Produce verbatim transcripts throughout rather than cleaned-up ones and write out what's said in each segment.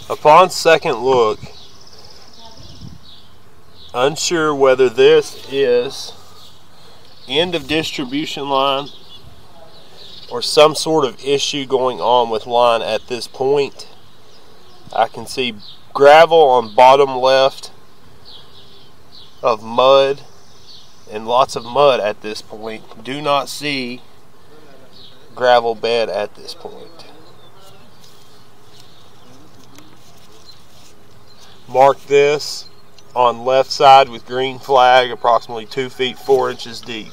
Upon second look, unsure whether this is end of distribution line or some sort of issue going on with line at this point. I can see gravel on bottom left of mud and lots of mud at this point. Do not see gravel bed at this point. Mark this on left side with green flag, approximately two feet four inches deep.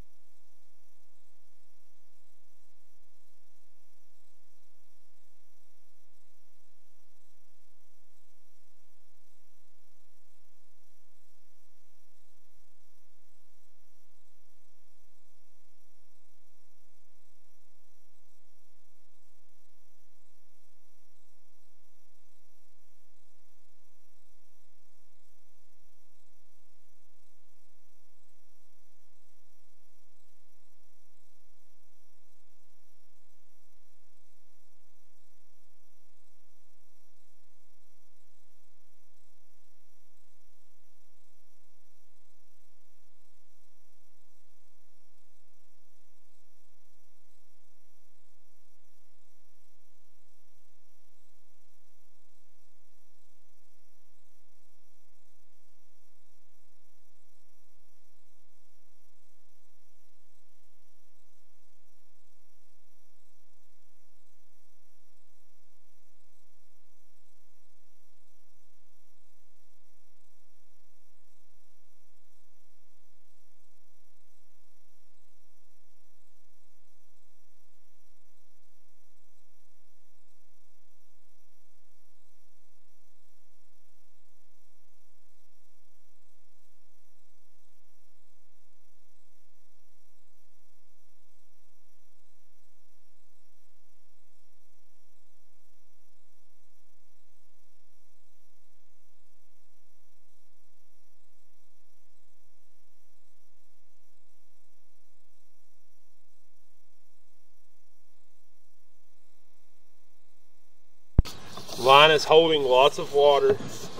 Line is holding lots of water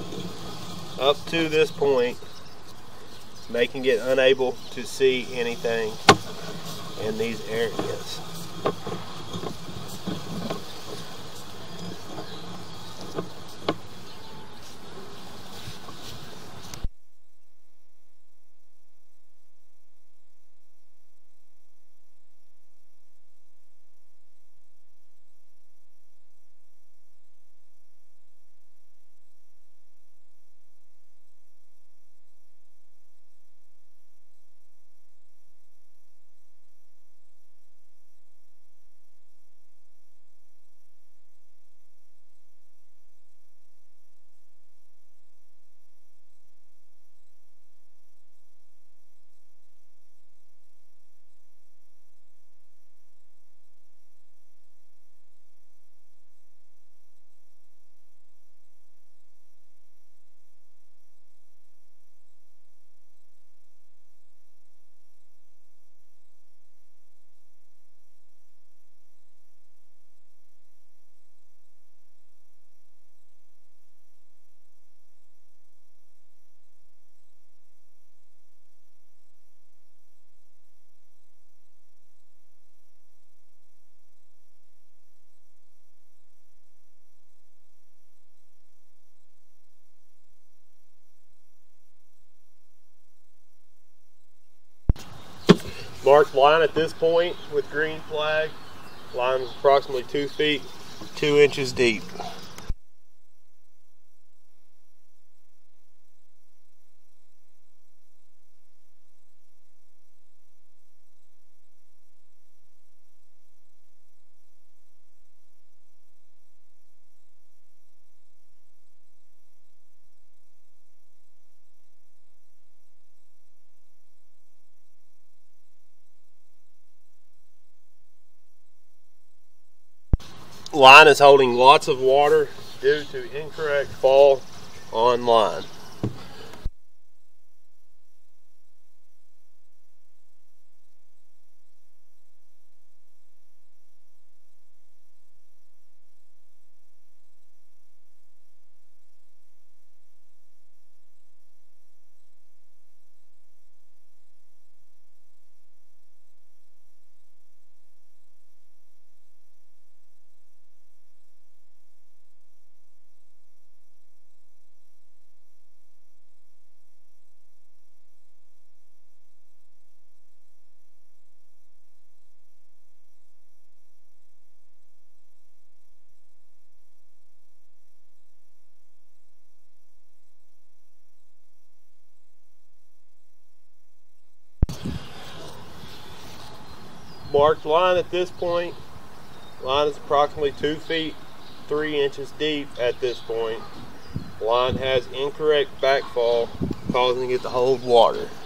up to this point, making it unable to see anything in these areas. Marked line at this point with green flag. Line is approximately two feet, two inches deep. Line is holding lots of water due to incorrect fall on line. marked line at this point. Line is approximately two feet, three inches deep at this point. Line has incorrect backfall, causing it to hold water.